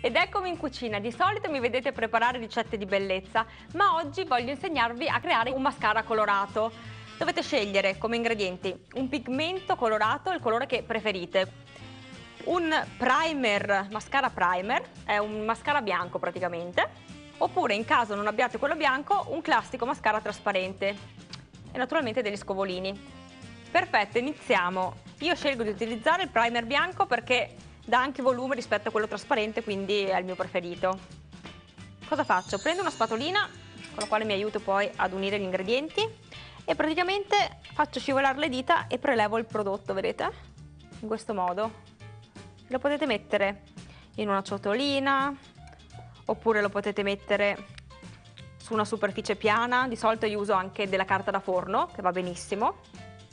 Ed eccomi in cucina. Di solito mi vedete preparare ricette di bellezza, ma oggi voglio insegnarvi a creare un mascara colorato. Dovete scegliere come ingredienti un pigmento colorato, il colore che preferite, un primer, mascara primer, è un mascara bianco praticamente, oppure in caso non abbiate quello bianco, un classico mascara trasparente e naturalmente degli scovolini. Perfetto, iniziamo. Io scelgo di utilizzare il primer bianco perché dà anche volume rispetto a quello trasparente, quindi è il mio preferito. Cosa faccio? Prendo una spatolina con la quale mi aiuto poi ad unire gli ingredienti e praticamente faccio scivolare le dita e prelevo il prodotto, vedete? In questo modo. Lo potete mettere in una ciotolina oppure lo potete mettere su una superficie piana. Di solito io uso anche della carta da forno, che va benissimo.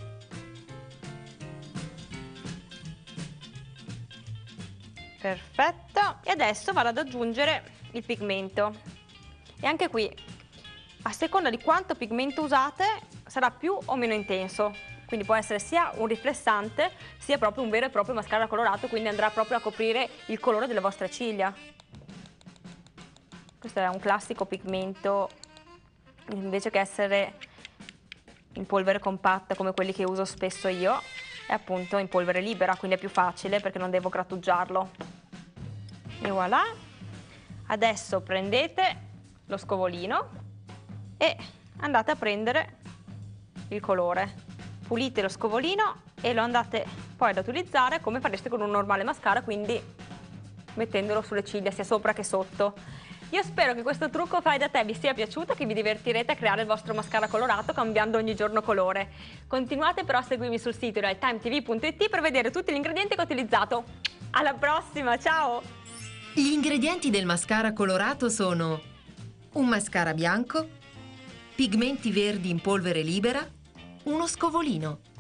Perfetto, e adesso vado ad aggiungere il pigmento e anche qui a seconda di quanto pigmento usate sarà più o meno intenso, quindi può essere sia un riflessante sia proprio un vero e proprio mascara colorato, quindi andrà proprio a coprire il colore delle vostre ciglia. Questo è un classico pigmento, invece che essere in polvere compatta come quelli che uso spesso io, è appunto in polvere libera, quindi è più facile perché non devo grattugiarlo. E voilà! Adesso prendete lo scovolino e andate a prendere il colore. Pulite lo scovolino e lo andate poi ad utilizzare come fareste con un normale mascara, quindi mettendolo sulle ciglia sia sopra che sotto. Io spero che questo trucco fai da te vi sia piaciuto, che vi divertirete a creare il vostro mascara colorato cambiando ogni giorno colore. Continuate però a seguirmi sul sito realtimetv.it per vedere tutti gli ingredienti che ho utilizzato. Alla prossima, ciao! Gli ingredienti del mascara colorato sono un mascara bianco, pigmenti verdi in polvere libera, uno scovolino.